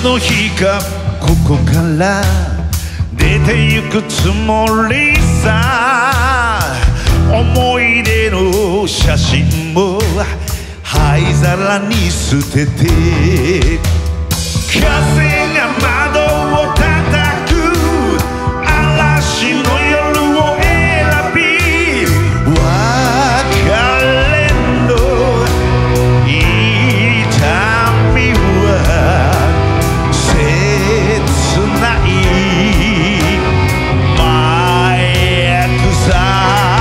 の日かここから出てゆくつもりさ。思い出の写真も灰皿に捨てて、風が窓を叩く嵐の夜を選び、別れの痛みは切ない麻薬さ。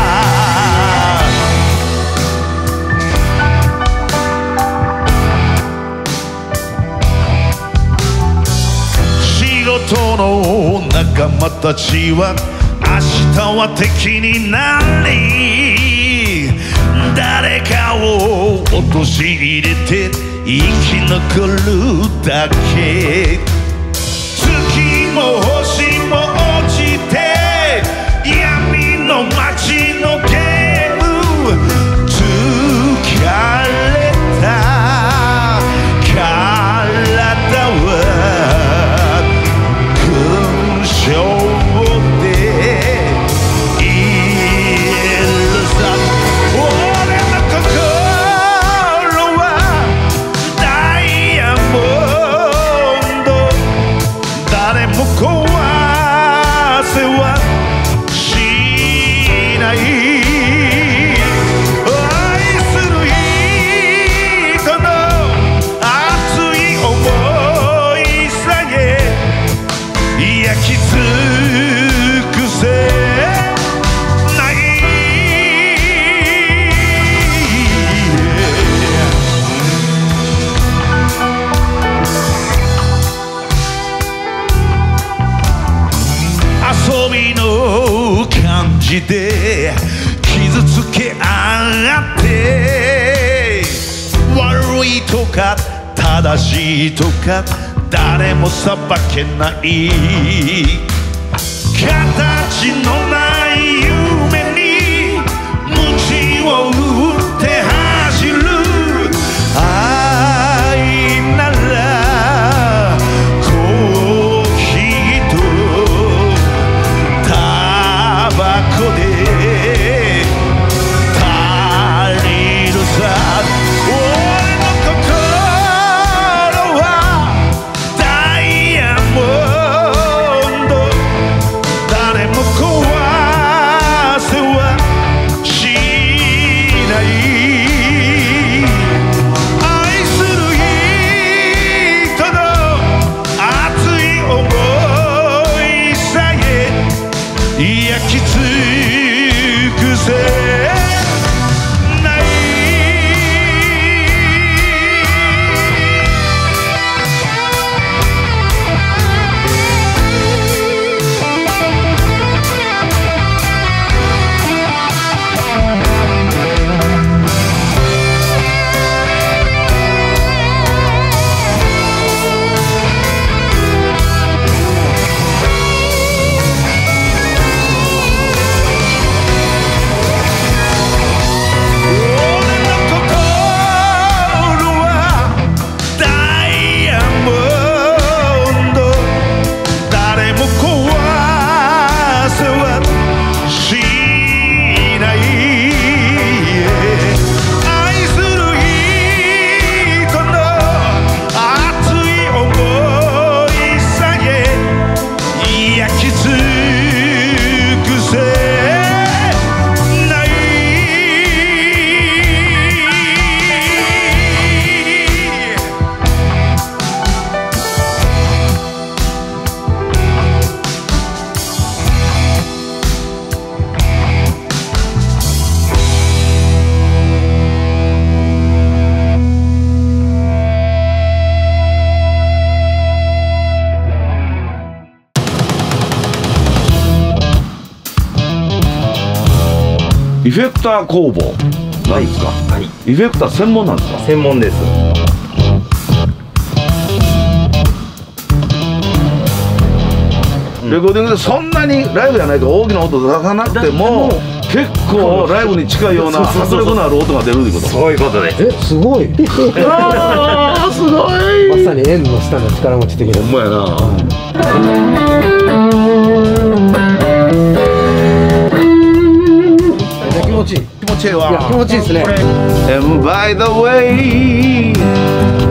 仕事の仲間たちは明日は敵になり、誰かを陥れて生き残るだけ。月も星も落ちて闇の街のゲーム、疲れた体は勲章で傷つけ合って、悪いとか正しいとか誰も裁けない、形のない夢に鞭を打って走る。愛ならコーヒーとタバコで足りるさ。俺の心はダイヤモンド、誰も壊せはしない。愛する人の熱い想いさえ焼き尽くせない。 エフェクター工房なんですか？ はい、 エフェクター専門なんですか？ 専門です。 レコーディングでそんなにライブじゃないと大きな音出さなくても結構ライブに近いような迫力のある音が出るってこと。 そういうことです。 え、すごい。 ああすごい。 まさに縁の下の力持ち的な。 ほんまやな。 気持ちいい。 気持ちいいわ。 いや、気持ちいいですね。 And by the way